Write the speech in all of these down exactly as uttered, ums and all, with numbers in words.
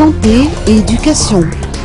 Santé et éducation.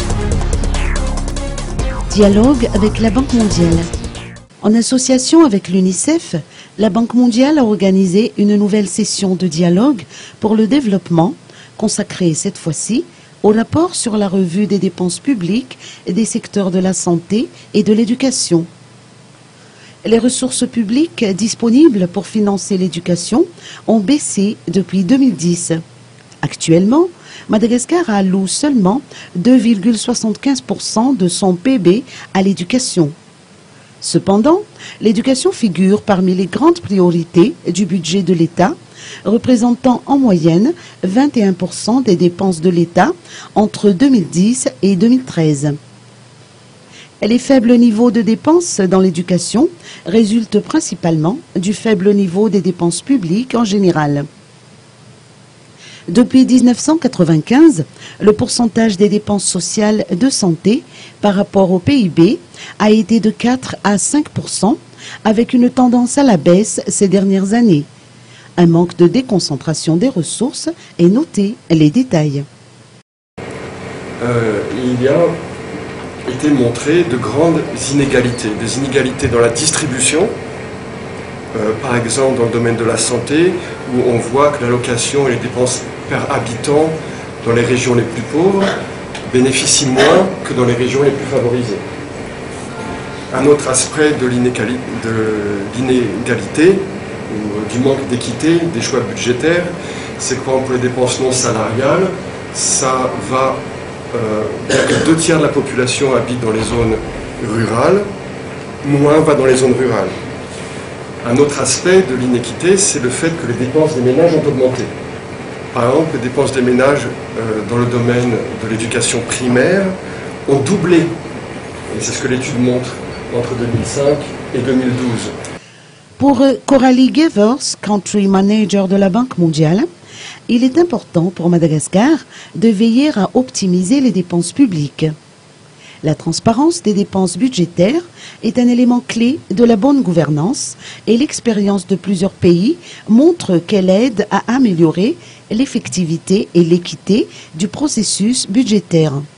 Dialogue avec la Banque mondiale. En association avec l'UNICEF, la Banque mondiale a organisé une nouvelle session de dialogue pour le développement, consacrée cette fois-ci au rapport sur la revue des dépenses publiques et des secteurs de la santé et de l'éducation. Les ressources publiques disponibles pour financer l'éducation ont baissé depuis deux mille dix. Actuellement, Madagascar alloue seulement deux virgule soixante-quinze pour cent de son P I B à l'éducation. Cependant, l'éducation figure parmi les grandes priorités du budget de l'État, représentant en moyenne vingt et un pour cent des dépenses de l'État entre deux mille dix et deux mille treize. Les faibles niveaux de dépenses dans l'éducation résultent principalement du faible niveau des dépenses publiques en général. Depuis mille neuf cent quatre-vingt-quinze, le pourcentage des dépenses sociales de santé par rapport au P I B a été de quatre à cinq pour cent, avec une tendance à la baisse ces dernières années. Un manque de déconcentration des ressources est noté. Les détails. Euh, il y a été montré de grandes inégalités, des inégalités dans la distribution. Euh, par exemple, dans le domaine de la santé, où on voit que l'allocation et les dépenses par habitant dans les régions les plus pauvres bénéficient moins que dans les régions les plus favorisées. Un autre aspect de l'inégalité, ou du manque d'équité des choix budgétaires, c'est que pour les dépenses non salariales, ça va, euh, bien que deux tiers de la population habite dans les zones rurales, moins va dans les zones rurales. Un autre aspect de l'inéquité, c'est le fait que les dépenses des ménages ont augmenté. Par exemple, les dépenses des ménages euh, dans le domaine de l'éducation primaire ont doublé. Et c'est ce que l'étude montre entre deux mille cinq et deux mille douze. Pour Coralie Gevers, Country Manager de la Banque mondiale, il est important pour Madagascar de veiller à optimiser les dépenses publiques. La transparence des dépenses budgétaires est un élément clé de la bonne gouvernance et l'expérience de plusieurs pays montre qu'elle aide à améliorer l'effectivité et l'équité du processus budgétaire.